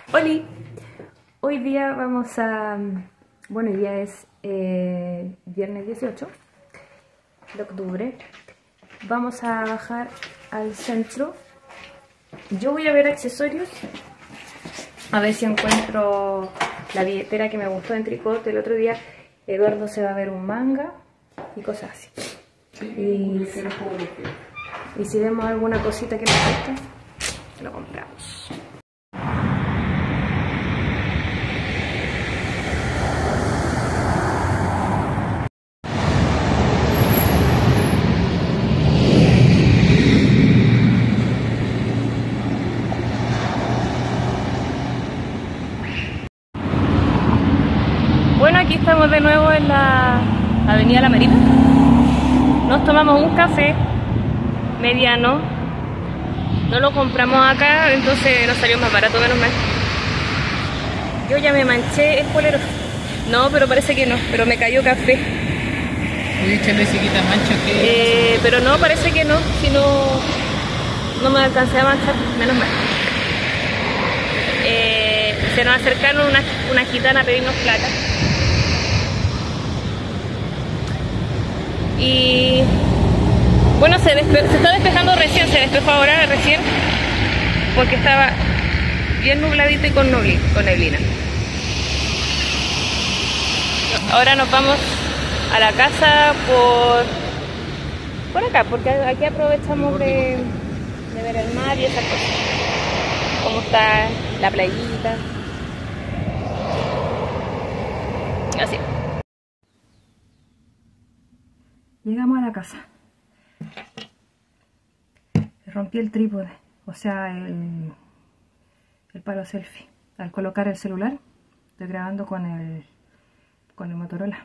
Oli, hoy día vamos a... Bueno, hoy día es viernes 18 de octubre. Vamos a bajar al centro. Yo voy a ver accesorios. A ver si encuentro la billetera que me gustó en Tricot. El otro día Eduardo se va a ver un manga y cosas así. Y si vemos alguna cosita que nos gusta, lo compramos. Bueno, aquí estamos de nuevo en la Avenida La Marina. Nos tomamos un café mediano. No lo compramos acá, entonces nos salió más barato, menos mal. Yo ya me manché el polero. No, pero parece que no, pero me cayó café. Voy a echarle chiquita mancha que... Pero no, parece que no, si no me alcancé a manchar, menos mal. Se nos acercaron una gitana a pedirnos plata. Y bueno, se está despejando recién, se despejó ahora recién, porque estaba bien nubladito y con neblina. Ahora nos vamos a la casa por acá, porque aquí aprovechamos de ver el mar y esas cosas. Cómo está la playita. Así. Llegamos a la casa. Rompí el trípode, o sea, el palo selfie. Al colocar el celular, estoy grabando con el Motorola.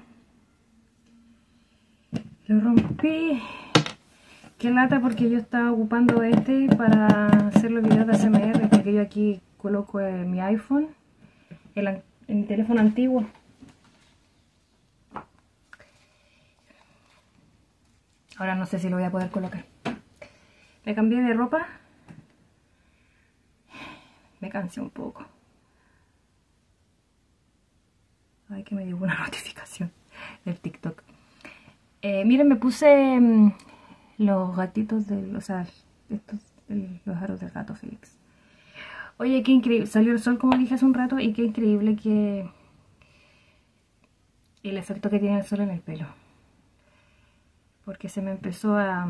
Lo rompí. Qué lata, porque yo estaba ocupando este para hacer los videos de ASMR, porque yo aquí coloco mi iPhone en mi teléfono antiguo. Ahora no sé si lo voy a poder colocar. Me cambié de ropa. Me cansé un poco. Ay, que me llegó una notificación del TikTok. Miren, me puse los gatitos o sea, los aros del gato Félix. Oye, qué increíble. Salió el sol, como dije hace un rato, y qué increíble que el efecto que tiene el sol en el pelo. Porque se me empezó a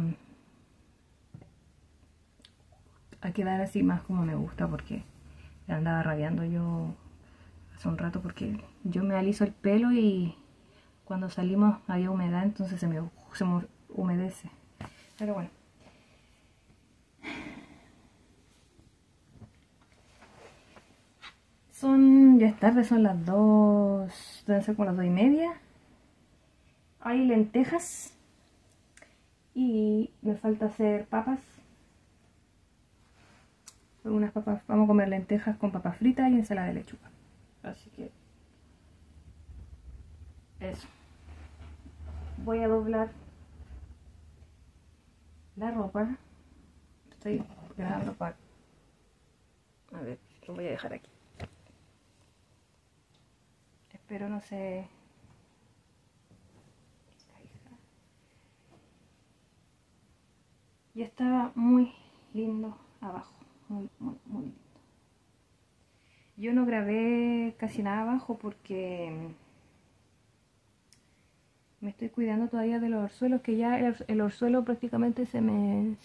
quedar así más como me gusta, porque le andaba rabiando yo hace un rato, porque yo me aliso el pelo y cuando salimos había humedad, entonces se me humedece. Pero bueno. Ya es tarde, son las 2, deben ser como las 2:30. Hay lentejas y me falta hacer papas. Unas papas, vamos a comer lentejas con papas fritas y ensalada de lechuga. Así que eso. Voy a doblar la ropa. Estoy grabando para... A ver, lo voy a dejar aquí. Espero no se... Y estaba muy lindo abajo. Muy, muy, muy lindo. Yo no grabé casi nada abajo porque me estoy cuidando todavía de los orzuelos, que ya el orzuelo prácticamente se me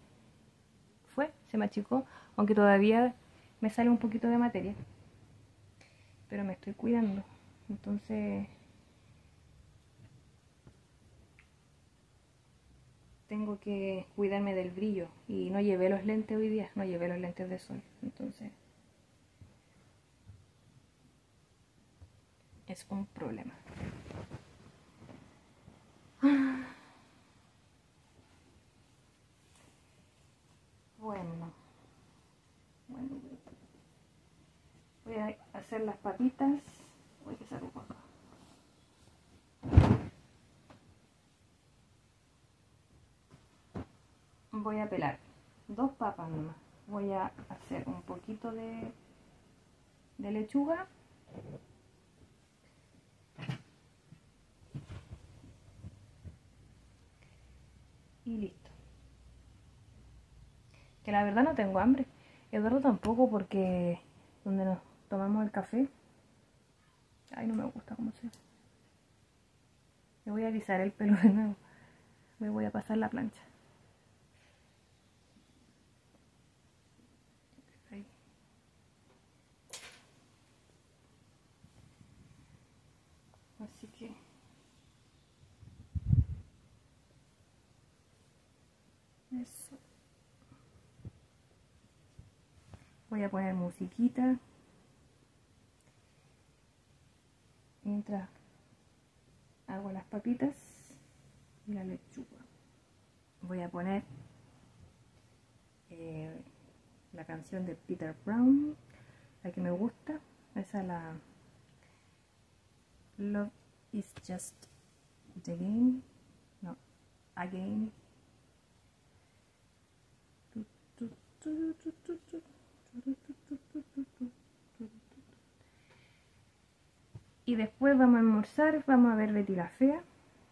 achicó, aunque todavía me sale un poquito de materia, pero me estoy cuidando, entonces tengo que cuidarme del brillo. Y no llevé los lentes hoy día, no llevé los lentes de sol, entonces es un problema. Bueno, voy a hacer las papitas. Voy a sacar acá. Voy a pelar 2 papas nomás. Voy a hacer un poquito de de lechuga. Y listo. Que la verdad no tengo hambre. Eduardo tampoco, porque donde nos tomamos el café, ay, no me gusta cómo se ve. Me voy a alisar el pelo de nuevo. Me voy a pasar la plancha. Ahí. Así que eso. Voy a poner musiquita mientras hago las papitas y la lechuga. Voy a poner la canción de Peter Brown, la que me gusta. Esa, la Love is Just the Game. No, Again. Y después vamos a almorzar, vamos a ver Betty la Fea.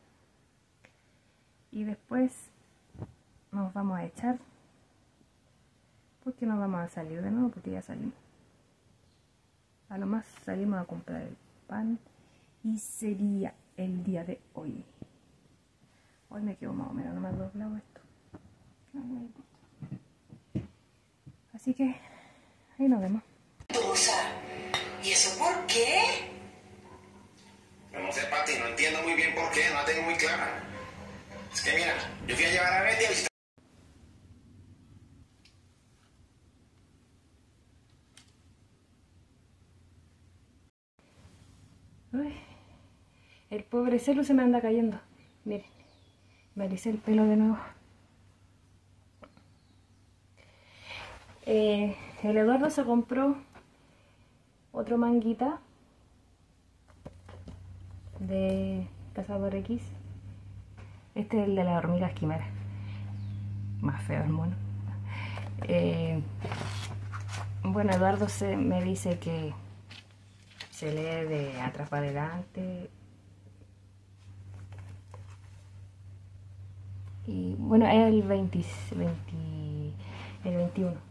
Y después nos vamos a echar, porque no vamos a salir de nuevo, porque ya salimos. A lo más salimos a comprar el pan y sería el día de hoy. Hoy me quedo más o menos, no me ha doblado esto. Así que ahí nos vemos. ¿Y eso por qué? No sé, Pati, no entiendo muy bien por qué, no la tengo muy clara. Es que mira, yo fui a llevar a Betty a visitar. Uy, el pobre celu se me anda cayendo. Miren, me alisé el pelo de nuevo. El Eduardo se compró otro manguita de Cazador X. Este es el de las hormigas quimeras. Más feo el mono. Bueno, Eduardo me dice que se lee de atrás para adelante. Y bueno, es el 21.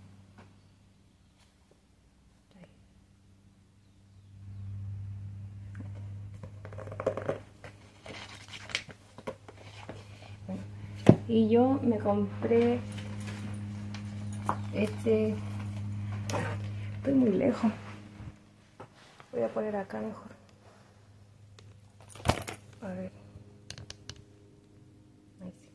Bueno, y yo me compré este. Estoy muy lejos. Voy a poner acá mejor. A ver. Ahí sí.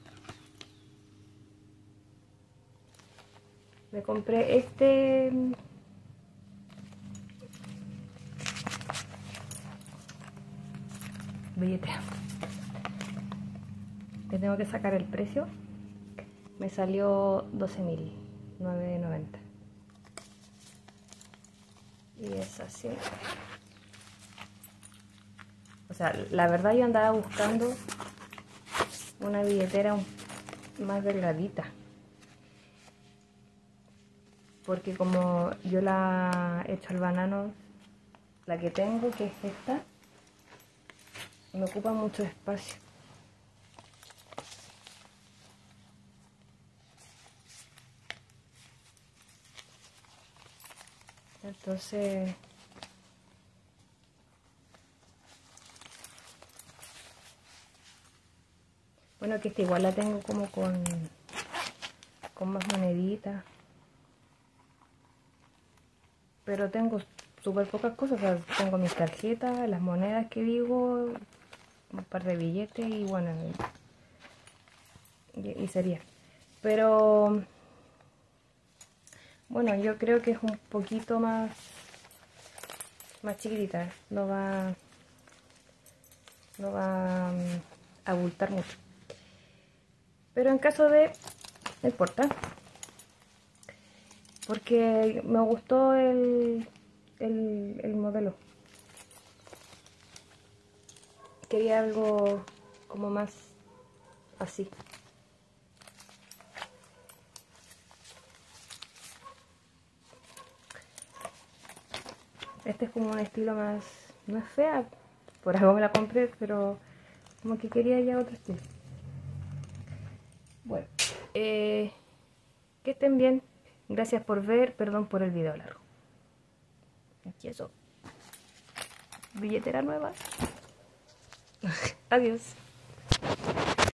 Me compré este billete. Le tengo que sacar el precio. Me salió 12.990. Y es así. O sea, la verdad yo andaba buscando una billetera más delgadita. Porque como yo la he hecho al banano, la que tengo, que es esta, me ocupa mucho espacio. Entonces, bueno, que esta igual la tengo como con más moneditas. Pero tengo súper pocas cosas. O sea, tengo mis tarjetas, las monedas que digo, un par de billetes y bueno, y sería. Pero bueno, yo creo que es un poquito más chiquitita. No va a abultar mucho. Pero en caso de, no importa, porque me gustó el modelo. Quería algo como más así. Este es como un estilo más... No es fea, por algo me la compré, pero como que quería ya otro estilo. Bueno, que estén bien. Gracias por ver, perdón por el video largo. Aquí eso. Billetera nueva. Adiós.